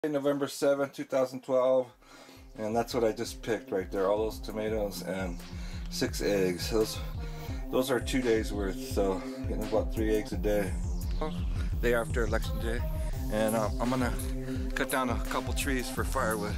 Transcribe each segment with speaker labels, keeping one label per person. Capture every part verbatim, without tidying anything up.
Speaker 1: November seventh two thousand twelve, and that's what I just picked right there, all those tomatoes and six eggs. Those those are two days worth, so getting about three eggs a day. Day after election day, and um, I'm gonna cut down a couple trees for firewood.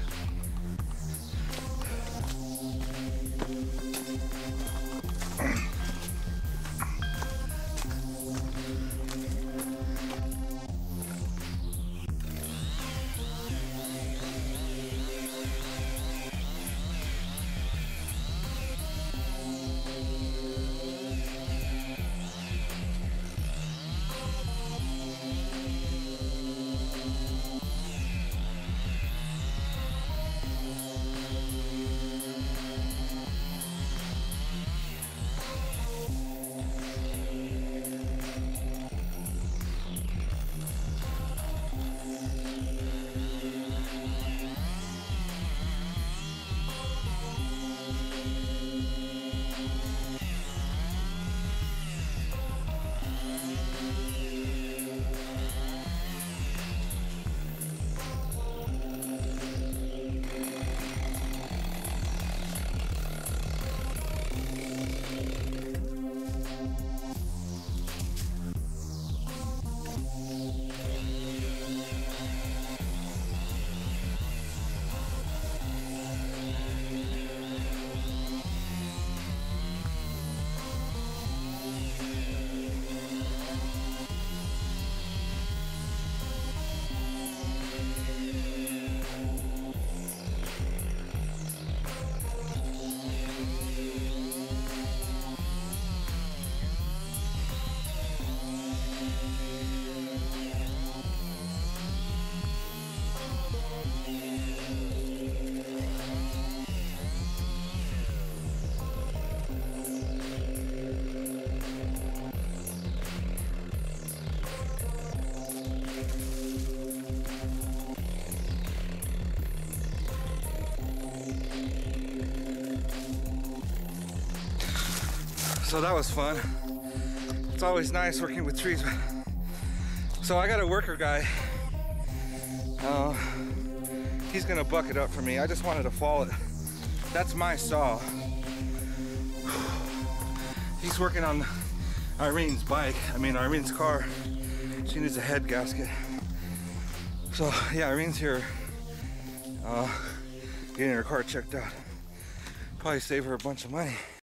Speaker 1: So that was fun. It's always nice working with trees. So I got a worker guy. Uh, he's gonna buck it up for me. I just wanted to fall it. That's my saw. He's working on Irene's bike. I mean Irene's car. She needs a head gasket. So yeah, Irene's here uh, getting her car checked out. Probably save her a bunch of money.